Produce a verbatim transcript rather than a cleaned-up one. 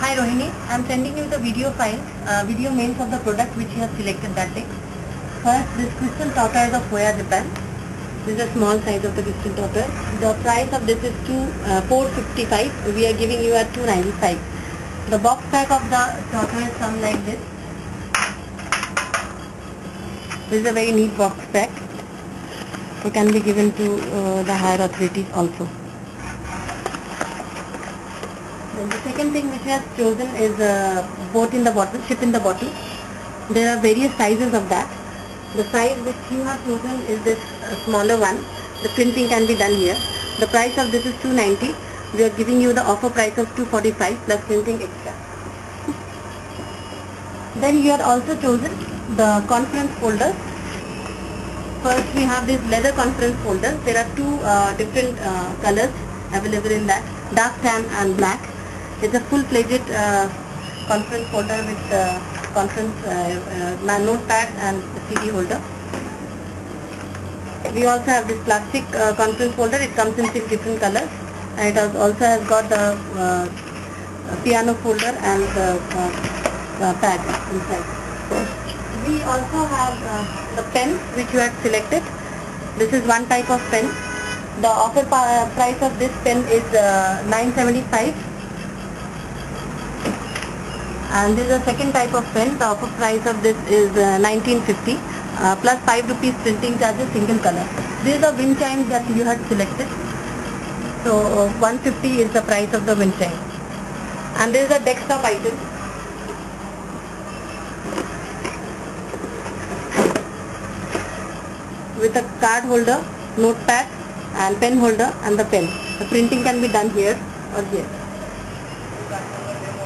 Hi Rohini, I am sending you the video file, uh, video mails of the product which you have selected that day. First, this crystal tortoise of Hoya, Japan. This is a small size of the crystal tortoise. The price of this is two, uh, four fifty-five. We are giving you at two ninety-five. The box pack of the tortoise comes like this. This is a very neat box pack. It can be given to uh, the higher authorities also. Then the second thing which we have chosen is uh, boat in the bottle, ship in the bottle. There are various sizes of that. The size which you have chosen is this uh, smaller one. The printing can be done here. The price of this is two ninety. We are giving you the offer price of two forty-five plus printing extra. Then you have also chosen the conference folders. First we have this leather conference folder. There are two uh, different uh, colors available in that, dark tan and black. It's a full-fledged uh, conference folder with uh, conference uh, uh, notepad and C D holder. We also have this plastic uh, conference folder. It comes in six different colors, and it has also has got the uh, piano folder and the uh, uh, pad inside. We also have uh, the pen which you had selected. This is one type of pen. The offer price of this pen is uh, nine seventy-five, and this is a second type of pen. The offer price of this is uh, nineteen fifty uh, plus five rupees printing charges, single color. This is the wind chime that you had selected. So uh, one fifty is the price of the wind chime, and this is a desktop item. With a card holder, notepad and pen holder and the pen. The printing can be done here or here.